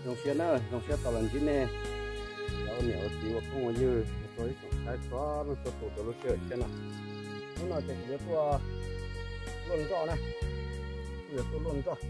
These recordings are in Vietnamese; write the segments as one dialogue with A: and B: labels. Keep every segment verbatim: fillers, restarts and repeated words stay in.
A: dòng xe nữa dòng xe tàu lần chín nè đó nhiều tí và không có dư rồi cái xóa nó tổ tổ nó chơi trên nào nó nào chạy với tua luôn cho này việc tôi luôn cho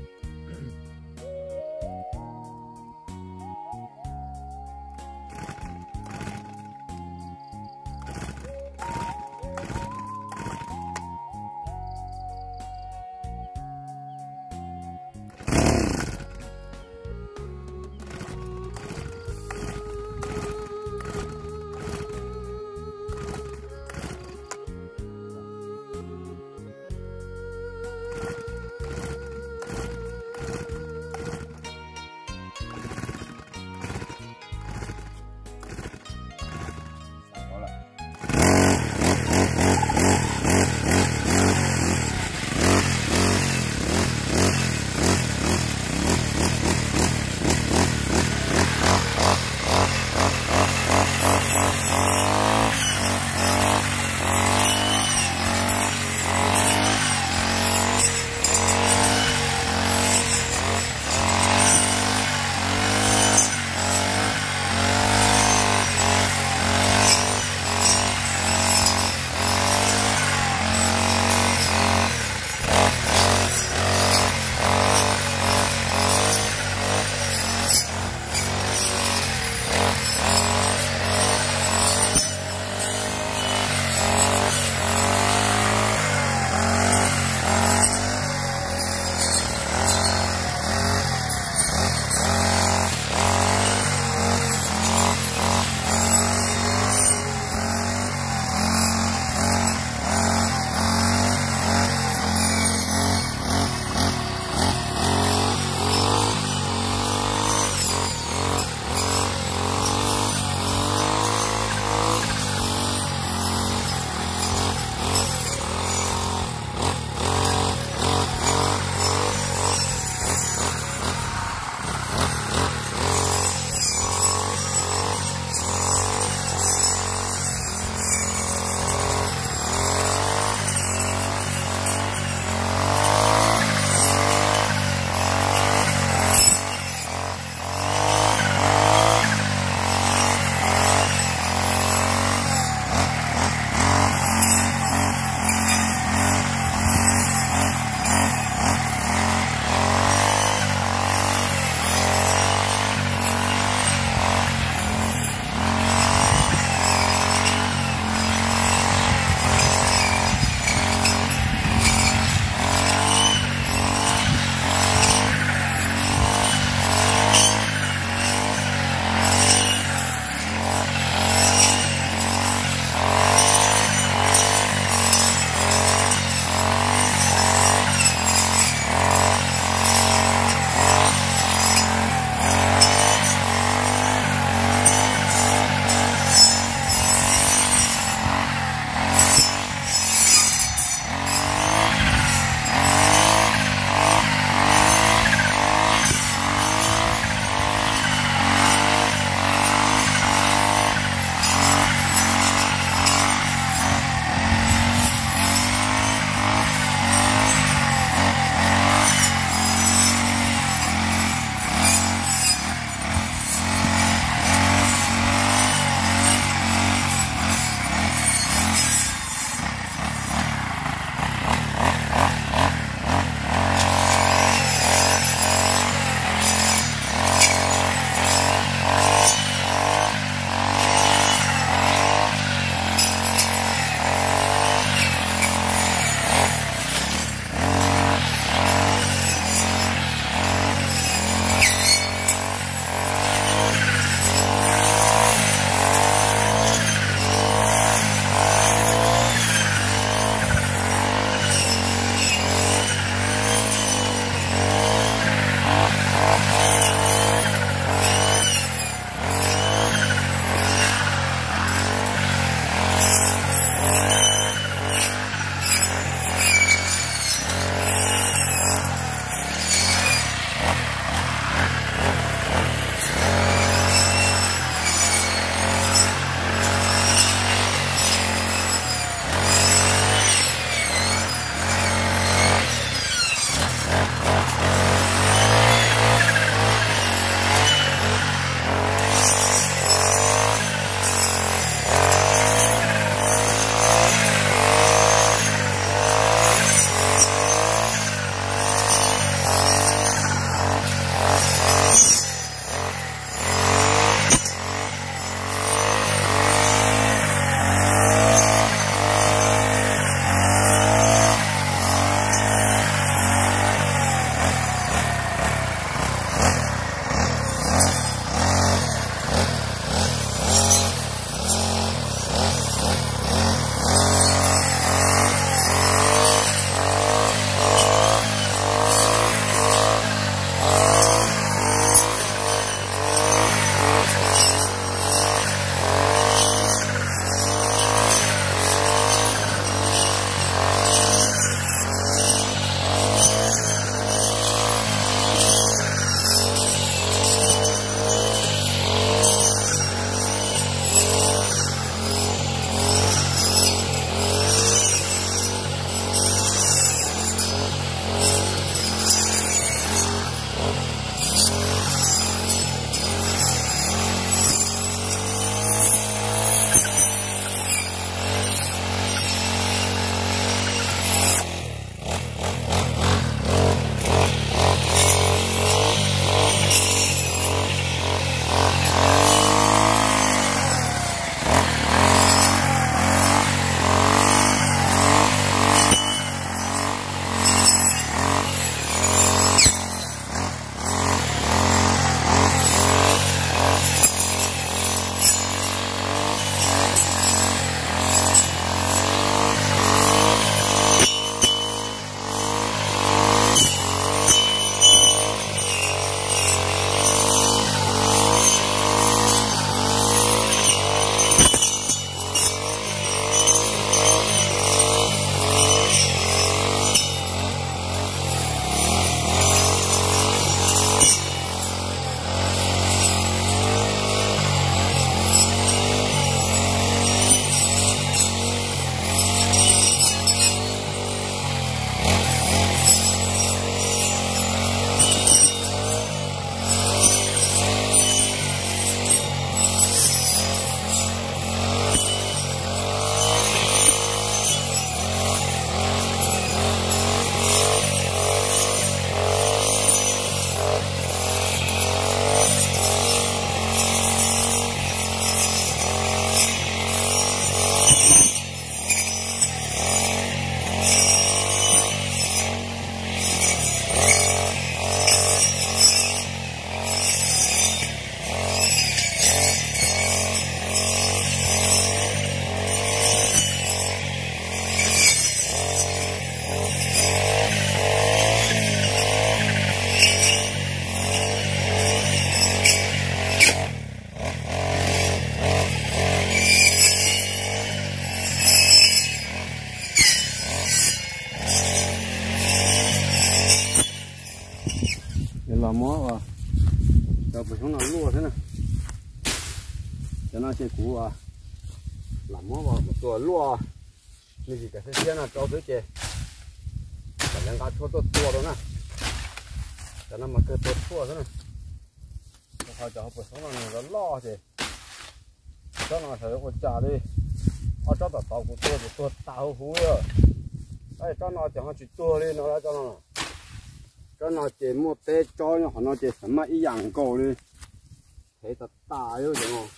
A: làm mó và đâu phải không nào lúa thế này cho nó chơi cũ à làm mó vào mộtตัวlúa như gì cả thế kia là cho tới chơi phải đang cá chua tốt tua đó nè cho nó mà cứ tốt chua thế này họ cho họ phải sống là nó lo thì cho nó phải có trả đi họ cho tao tao cũng tua thì tua tao hú rồi đây cho nó cho họ chỉ tua đi nó cho nó cho nó chỉ một té cho nó họ nó chỉ什么一样够đi thấy ta ta rồi đúng không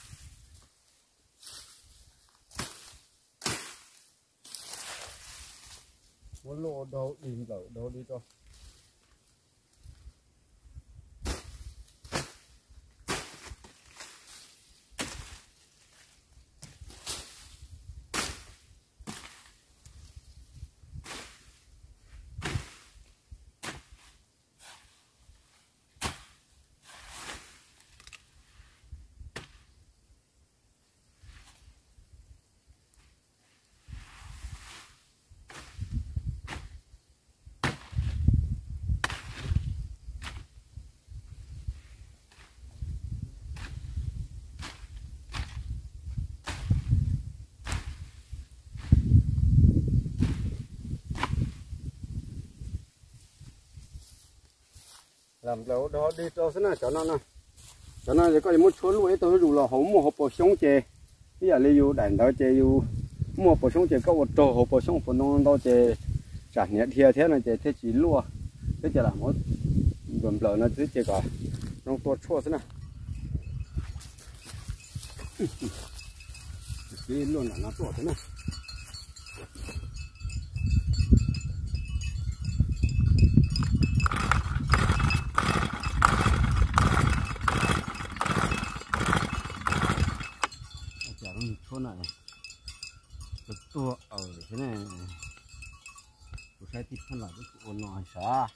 A: muốn lô đâu đi đâu đâu đi cho làm lâu đó đi cho thế này cho nó nè cho nó để có gì muốn chuối luôn tôi đủ là hổng một hộp bò sống chè bây giờ lấy vô đàn đó chè vô mua bò sống chè có một trò hộp bò sống phần non đó chè trả nhẹ thiệt thế này chè thế chỉ lúa thế chè là mỗi gần lợn nó thế chè cả nó to chua thế này cái luôn là nó to thế này chỗ này tua ở thế này tôi sẽ tiếp thân là cái cụ nói sao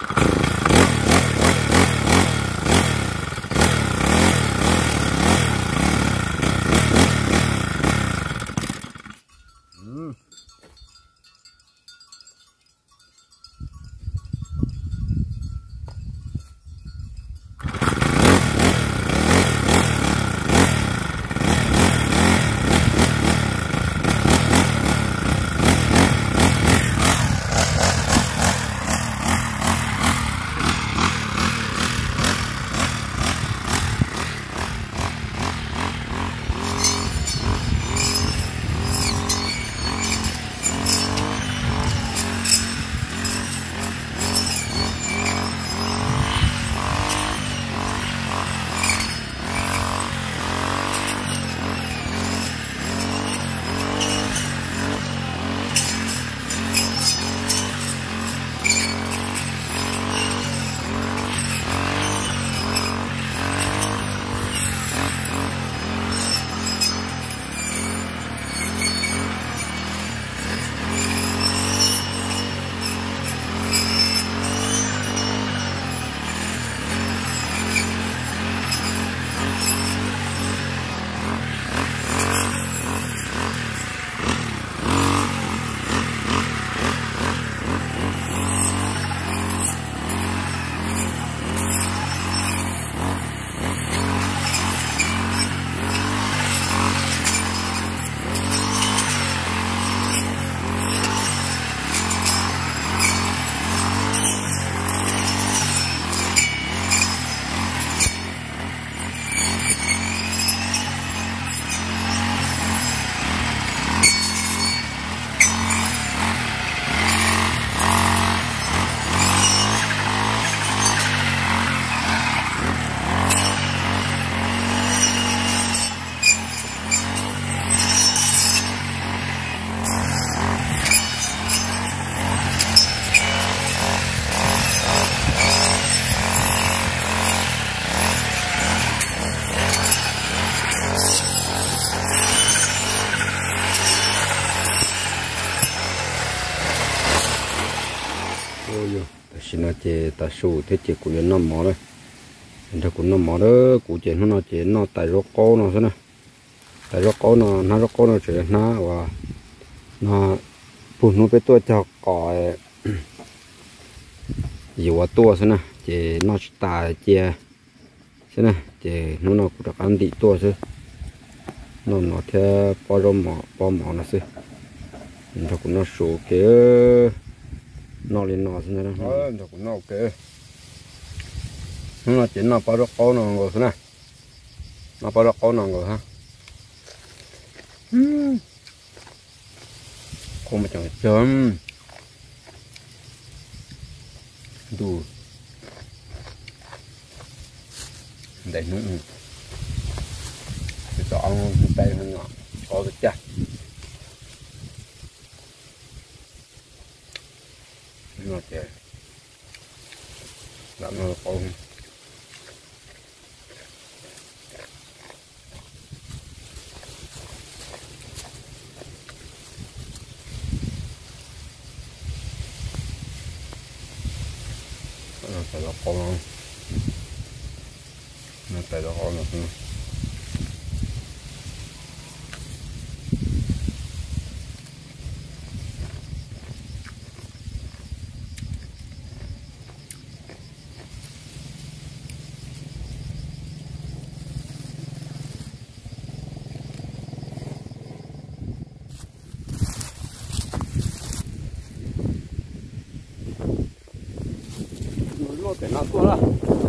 A: ừ. xin nó chế ta su thế chế của nó mỏ đấy, thế của nó mỏ đó của chế nó chế nó tại rốt cô nó thế này, tại rốt cô nó nó rốt cô nó chế nó và nó phun nó cái tua cho cỏ nhiều tua thế này. chế nó ta chế thế này chế nó nó cũng được ăn đi tua chứ nó nó theo bao rau mỏ bao mỏ nó chứ nó cũng nó số cái nó lên nó thế này nó cũng nó ok nó chỉ nó bao rau câu nó rồi thế này nó bao rau câu nó rồi ha không mà chẳng chấm đủ để nữa thì cho ăn tay nó ngọt có được chưa nó chơi làm nó con nó phải là con nó phải là con nữa để nó tua ra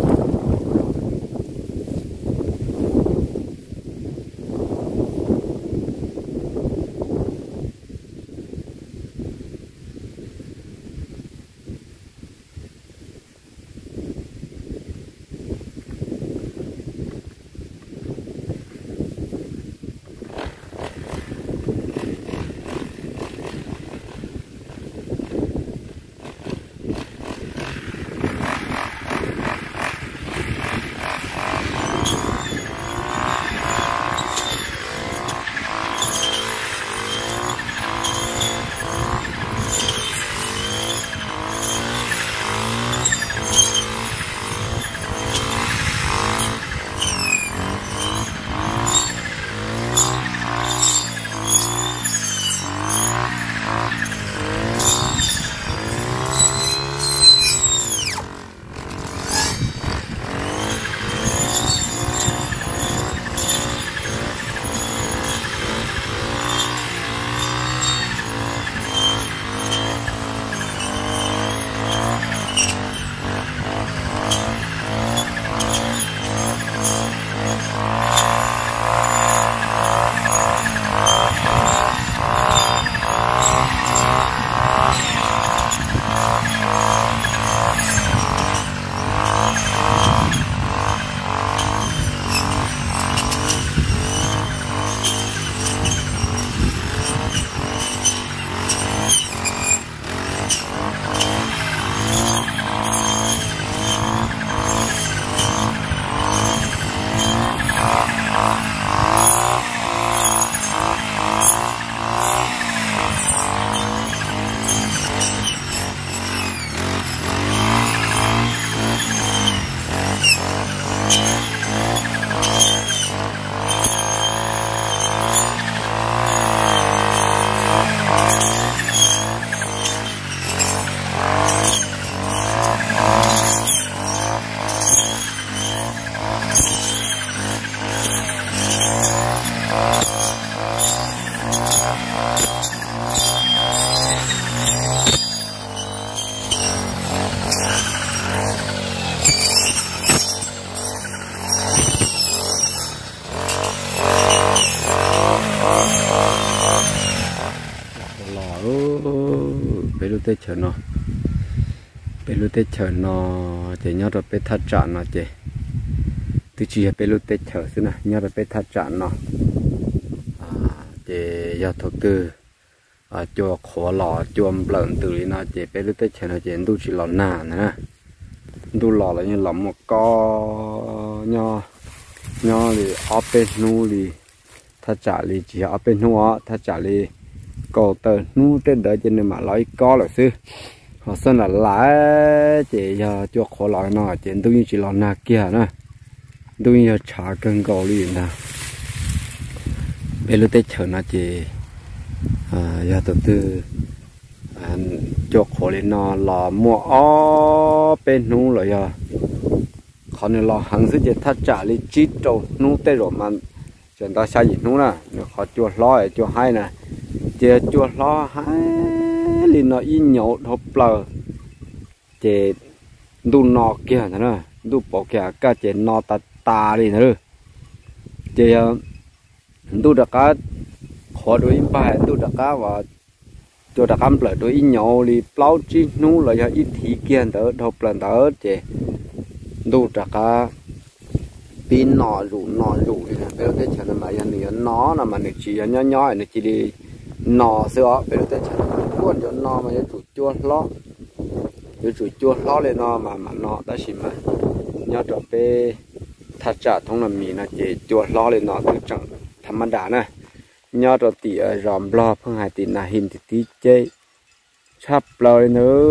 A: bé lúc tết chờ nó bé lúc tết chờ nó chỉ nhớ rồi bé thắt chặt nó chỉ từ chỉ bé lúc tết chờ xí này nhớ rồi bé thắt chặt nó chỉ giờ đầu tư cho khó lò cho lợn từ đi nó chỉ bé lúc tết chờ nó chỉ đu chỉ lò nà nữa đu lò là như lò một co nho nho thì ở bên nu thì thắt chặt thì chỉ ở bên nu thắt chặt thì cầu tờ nu trên đời trên này mà lấy có là sư họ sơn là lái chỉ giờ cho khó lòi nó chỉ tôi như chỉ lò nà kia nè tôi như trả cân cầu liền nè bây giờ tết chờ nó chỉ à giờ đầu tư cho khổ lên nó là mua ó bên nú rồi à còn nếu là hàng sức chỉ thắt trả lên chít trâu nú tê rồi mà chúng ta sai gì nú nè nếu họ chua lo chua hay nè chỉ chua lo hay lên nó in nhậu hộp lờ chỉ đu nọ kia nữa đu bỏ kia cả chỉ nọ ta ta đi nữa chỉ đu đặc cá khó đối bài đu đặc cá và cho đặc cam lại đối nhau thì plau chi nu là do ít thì kiên đỡ thộp lần đỡ chứ đủ đặc cá pin nọ rủ nọ rủ thì bây giờ thế mà giờ này nó là mà được chỉ nhỏ nhỏ này chỉ đi nọ sữa bây giờ thế cuốn cho nọ mà chủ chua ló chủ chua ló lên nọ mà mà nọ đã xí mà nhớ cho bé thắt chặt thông là mì là chỉ chua ló lên nọ cứ chẳng thầm đá nè nhớ cho tỉ ròm lo phương hải tỉ là hình thì tí chơi chắp lời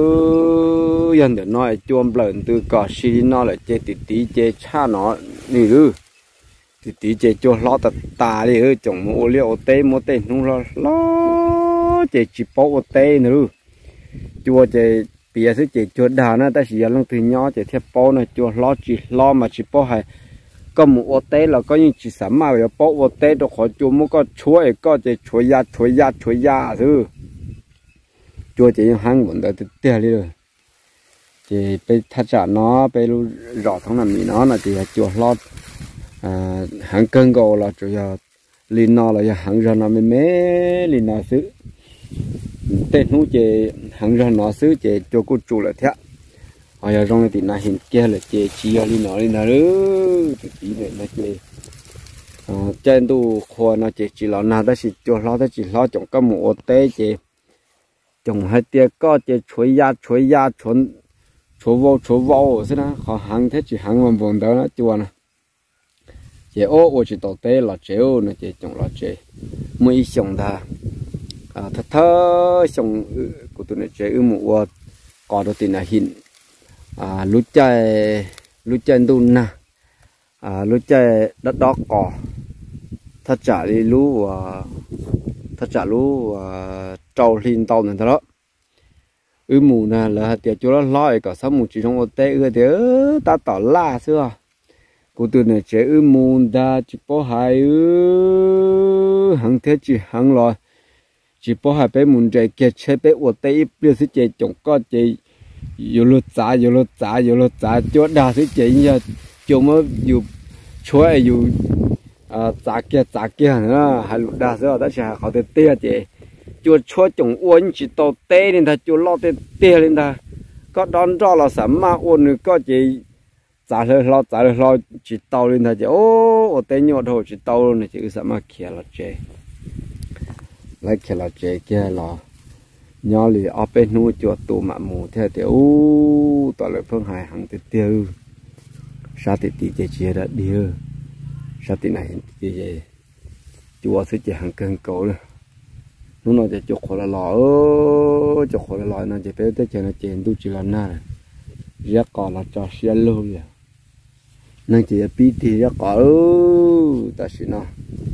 A: nữa dân để nói chuông lợn từ cỏ xí nó lại chơi tỉ tí chơi cha nó đi ư tỉ tí chơi chua lo tạt tà đi ư chồng mua liệu tê mua tê không lo lo chơi chỉ bao tê nữa chua chơi bia sẽ chơi chua đà nữa ta chỉ là từ nhỏ chơi theo bao này chua lo chỉ lo mà chỉ bao hay có một ô té là có những chỉ sản mà giờ bỏ ô té được khỏi chua mua có chuối có chỉ chuối ya chuối ya chuối ya thứ chua chỉ những hàng vấn đề tiếp theo đi rồi chỉไปthắt chặt nóไปrõ thông làm gì nó là chỉ là chua lót à hàng cân gồ là chủ yếu linh nó là hàng ra nó mới mé linh nó xứ tên nó chỉ hàng ra nó xứ chỉ cho cô chủ là thế ở giờ trong thì là hiện kia là chế chia đi nó đi nào đó tí này nó chế trên tu khoa nó chế chỉ là nào đó chỉ cho nó đó chỉ lo trong cái mũ tế chế trong hai tia có chế chuối ya chuối ya chuối chuối vô chuối vô thế đó họ hàng thế chỉ hàng bằng vùng đó nó chua nè chế ô ô chỉ tổ tế là chế ô nó chế trong là chế mấy xong ta à thật thơ xong của tụi nó chế ư mũ có đầu tiên là hiện à lúa chạy lúa chạy đun nè à lúa chạy đất đỏ cỏ thắt chả đi lúa thắt chả lúa trâu lên tàu này đó ư mù nè là tiệt chỗ nó lòi cả sáu mù chỉ trong ô tê ư tiệt ta tỏ la xưa cô từ này chế ư mù ta chỉ bỏ hai ư hàng thế chỉ hàng lòi chỉ bỏ hai bé mù chạy kia chế bé ô tê ít biết sẽ chạy trồng có chạy yêu lúa giá yêu lúa giá yêu lúa giá chỗ đa số chỉ như chỗ mà yêu chuối yêu à giá kia giá kia nữa hay lúa đa số đó chỉ họ để tê chứ chỗ chuối trồng uốn chỉ tàu tê lên ta chỗ lo tê tê lên ta có đón cho là sắm mà uốn nữa có chỉ giá lên lo giá lên lo chỉ tàu lên ta chứ ô tê nhỏ thôi chỉ tàu này chỉ sắm mà kia là chứ lấy kia là chứ kia là nhỏ lì ở bên nuôi chuột tụ mạ mù theo tiểu tọa lợi phương hải hàng tiêu tiêu sao thì tí chế chia đã đi sao thì này chế chế chùa sẽ chế hàng cân cổ nữa nó nói chế chuột khổ là lò ơ chuột khổ là lò nó chế bé tới chế nó chế tu chỉ là na rất còn là cho xe luôn vậy nên chế pi thì rất có ơ ta xin nó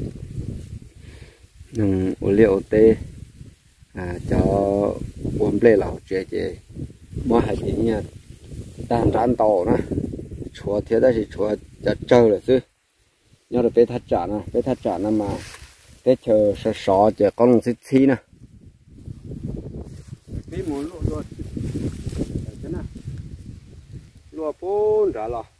A: nhưng ô liu tê à cho buồn plei lão chế chế mua hai cái nha đàn đàn tàu nè chúa thế đó thì chúa cho chơi rồi chứ nhớ được bé thắt chặt nè bé thắt chặt nè mà bé chờ sợ sợ chế con lồng xích xí nè bé muốn lụa rồi thế nè lụa bốn trả lò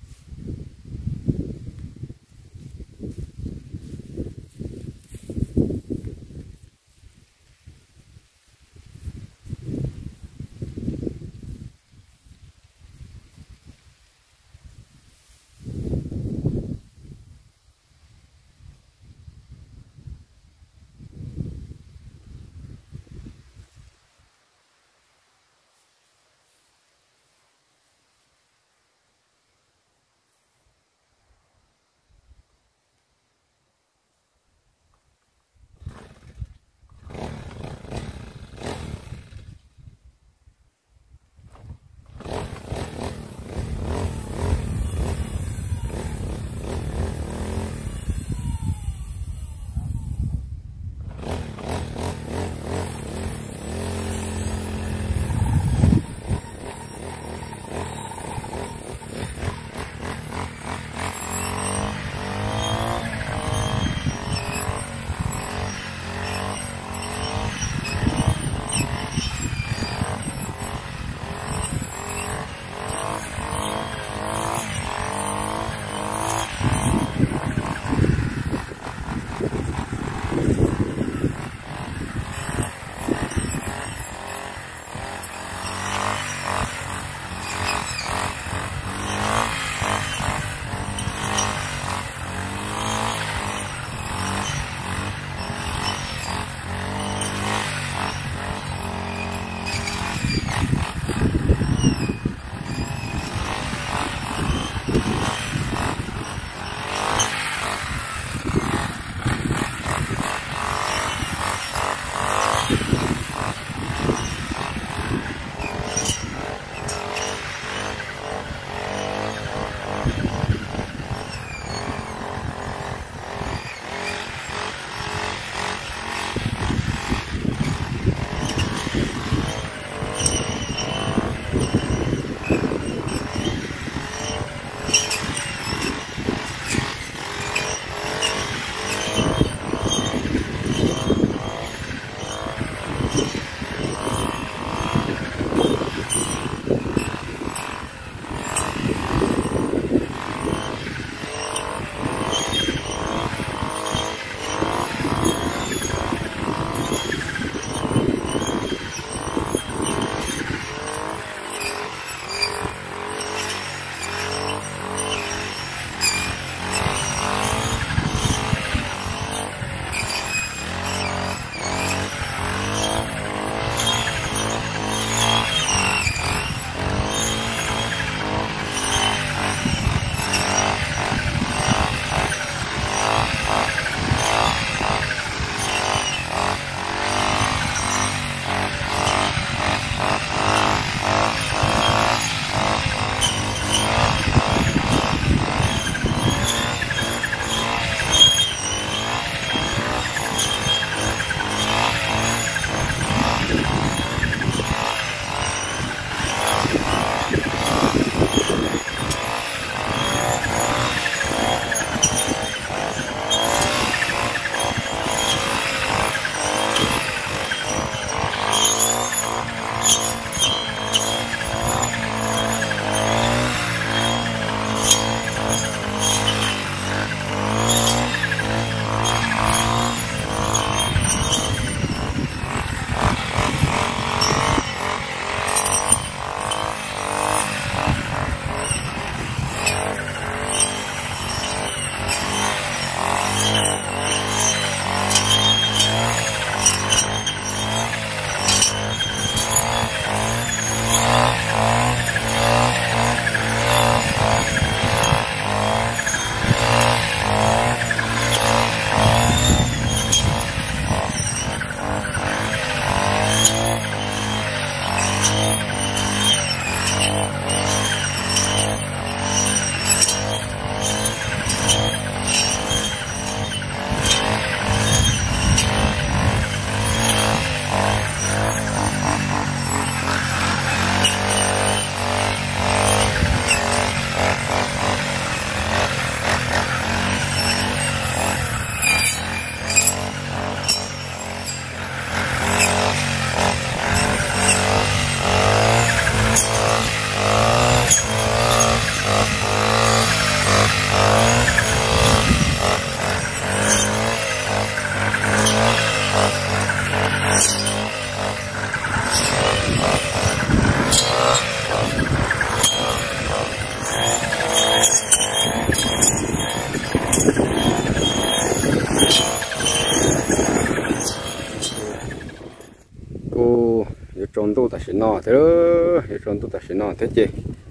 A: tròn tu ta sẽ nọ thế đó, tròn tu ta sẽ nọ thế chị,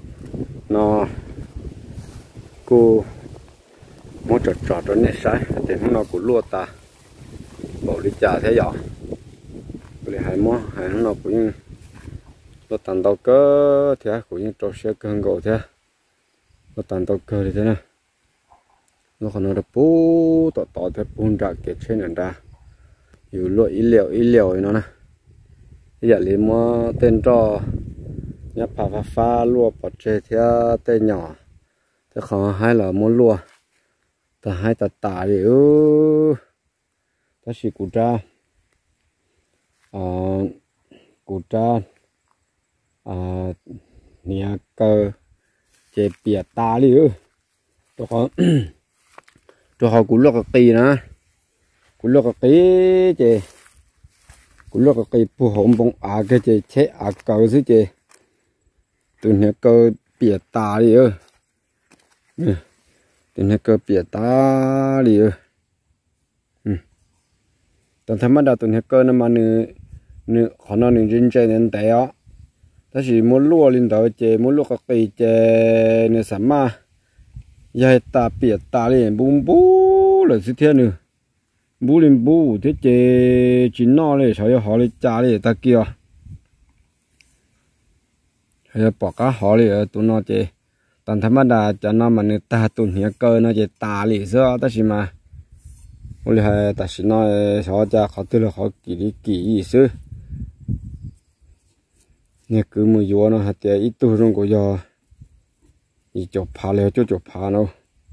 A: nọ cô muốn chọt chọt cho nét sai, thì nó cũng lua ta, bảo đi trả thế giờ, cái hai món hai nó cũng nó tàn đầu cơ thế, cũng như trâu xe cân gỗ thế, nó tàn đầu cơ thì thế này, nó còn nó được bố tọt tọt thế bún ra cái trên này ra,อยู่lụa ý liệu ý liệu nó nè. Bây giờ lấy mua tên trò nhá phá phá phá lúa bọt chế theo tên nhỏ thế khó hay là mua lúa ta hai ta tả đi ư ta chỉ củ tra à củ tra à nhà cơ chế bìa ta đi ư tôi khó tôi khó củ lúa cực kỳ nè củ lúa cực kỳ chế cú lúa cái phù hồng bông à cái chế chế à cầu chứ chế tụi nó cơ bịa ta đi ơi tụi nó cơ bịa ta đi ơi tụi thằng bắt tụi nó cơ nó mà nữ nữ họ nó nữ trên trên nên té á ta chỉ muốn lúa lên đầu chế muốn lúa cái chế nữ sắm mà dài ta bịa ta lên bún bú là thứ thiên nữa bú lên bú thế chế chỉ no lên sao họ lên cha lên ta kia hay bỏ cá họ lên tụi nó chế toàn thầm đa cho nó mà người ta tụi nhớ cơ nó chế ta lên sao ta chỉ mà ôi là ta chỉ nói sao cha họ từ là họ kỳ đi kỳ gì chứ nè cứ mùi gió nó hạt chế ít tu trong cổ gió ít chụp phá lên cho chụp phá nó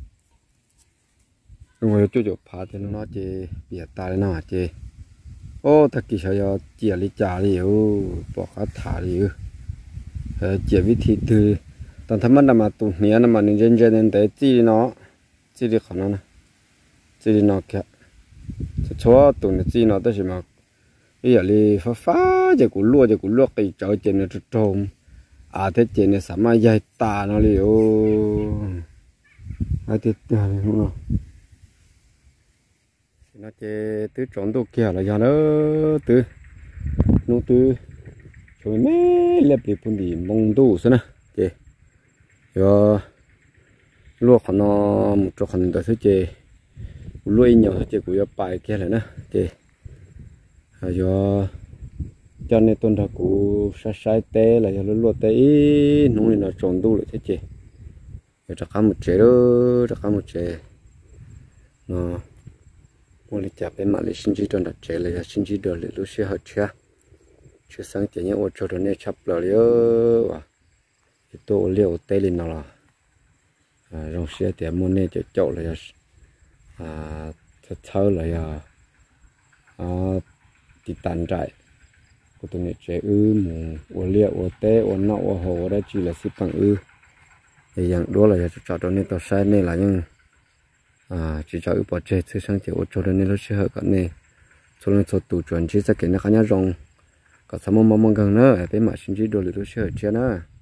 A: rồi cho chụp phá thì nó chế bịa ta lên nó chế ô ta kỳ sao gió chia đi trả đi ô bỏ cá thả đi ư chế vị thịt từ toàn thầm đa mà tụi nhớ nó mà nên dân dân để chỉ nó chỉ đi khả năng nè chỉ đi nó kẹt cho tụi nó chỉ nó tới chỉ mà bây giờ đi phá phá giờ cũng lúa giờ cũng lúa cái chợ trên nó trồng à thế trên này sắm mai dây ta nó đi ô ai thế này không nào nó chơi tứ trộn đồ kia là giờ nó tứ nó tứ rồi mấy lẹp đi phun đi mông đồ xem nè chơi rồi lúa còn nó một chỗ còn đó thế chơi lúa nhiều chơi cũng có bài kia này nè chơi rồi cho nên tôi đã cố sai sai té là giờ lúa té nông này nó trồng đủ lại thế chị giờ chắc một chế đó chắc một chế nó muốn đi chặt bên mặt để sinh chi trong đặt chế là sinh chi được để lúc xưa hết chưa chưa sáng chỉ những ô tô đó này chắp lại liêu và tôi liêu té lên nó là trong xe thì muốn này cho chậu là à thật thơ là à thì tàn trại của tôi này chế ư mù ô liêu ô té ô nọ ô hồ đó chỉ là xếp bằng ư thì dạng đó là cho cho nên tao sai này là nhưng à chỉ cho ư bỏ chế thứ sang chỉ ô tô đó nên nó sẽ hợp cái này cho nên số tủ chuẩn chỉ sẽ cái nó khá nhá rong có sao mong mong gần nữa bên mà xin chỉ đồ thì nó sẽ hợp chưa nữa